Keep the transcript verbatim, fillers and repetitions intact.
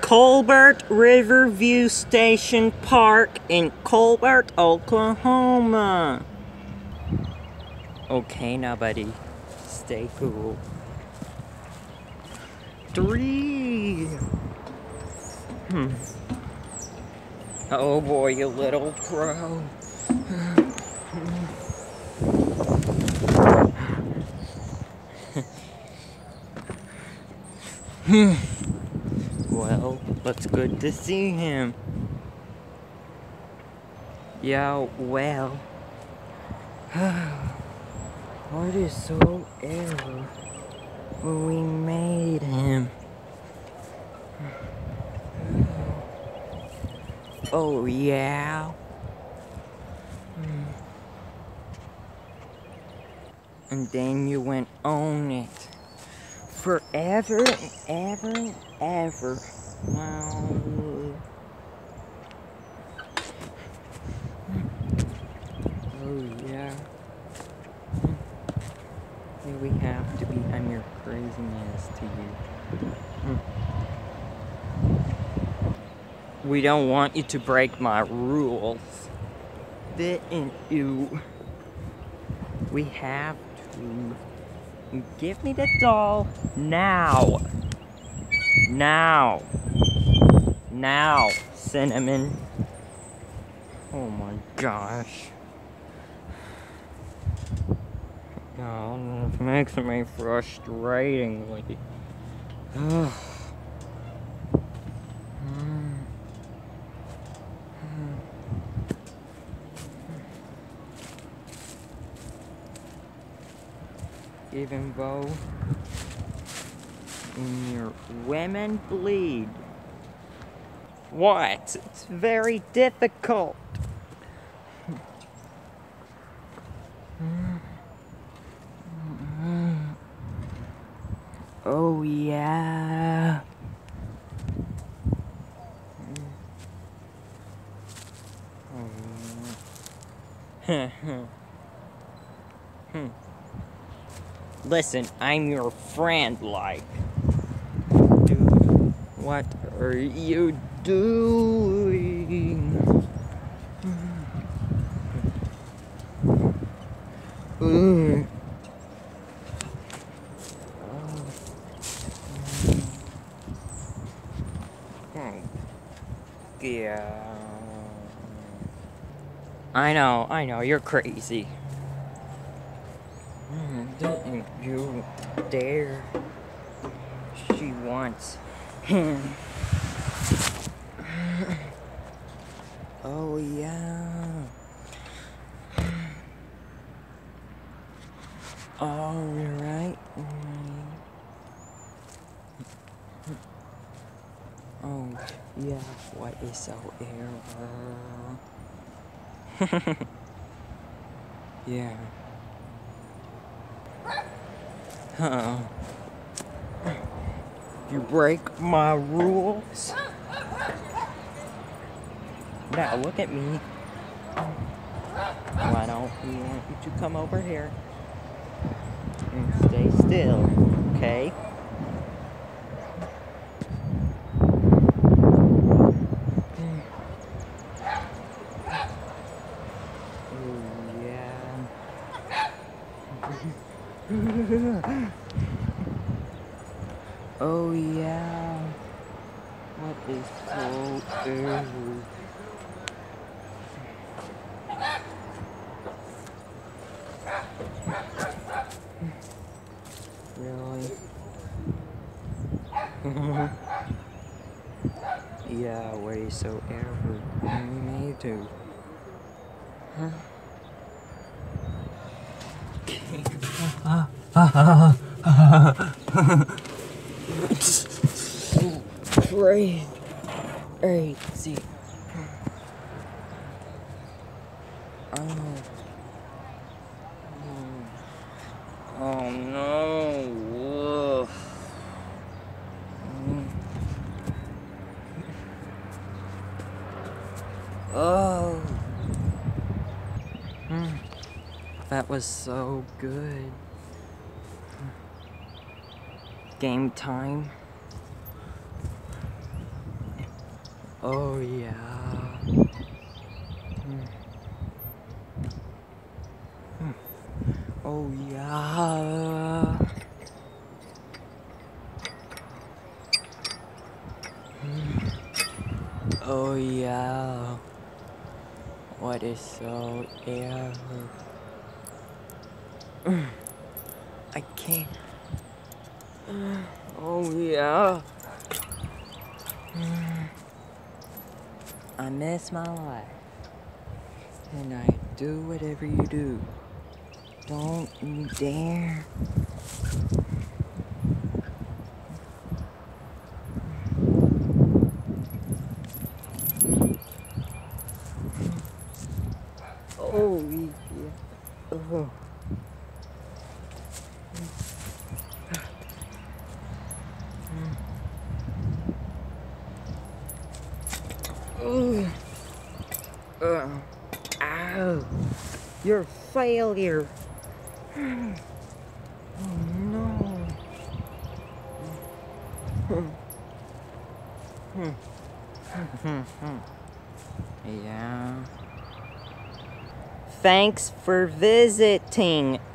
Colbert Riverview Station Park in Colbert, Oklahoma. Okay, now, buddy. Stay cool. Three. Hmm. Oh boy, you little pro. Well, it's good to see him. Yeah, well. What is so ever when we made him? Oh, yeah. And then you went on it. Forever and ever and ever. Wow. Oh, yeah. Here we have to be. I'm your craziness to you. We don't want you to break my rules. Didn't you? We have to. Give me the doll now. Now. Now, Cinnamon. Oh my gosh. Oh, it makes me frustratingly. Ugh. Even though your women bleed. What? It's very difficult. Oh yeah. Hmm. Listen, I'm your friend, like. Dude, what are you doing? Mm. Oh. Yeah. I know, I know, you're crazy. Don't you dare. She wants him. Oh yeah. Alright. Oh yeah, what is so error? Yeah. Huh. You break my rules. Now look at me. Why don't we want you to come over here and stay still, okay? Oh yeah. Oh yeah. What is so early? Really? Yeah, way so ever. Me too. Huh? Crazy. Crazy. Oh. Oh no. Ugh. Oh. That was so good. Game time. Oh yeah. Mm. Mm. Oh yeah. Mm. Oh yeah. What is so ever? Mm. I can't. Oh yeah. Mm. I miss my life. And I do whatever you do. Don't you dare. Oh yeah. Oh. Oh. Uh. Ow. You're a failure. Oh no. Yeah. Thanks for visiting.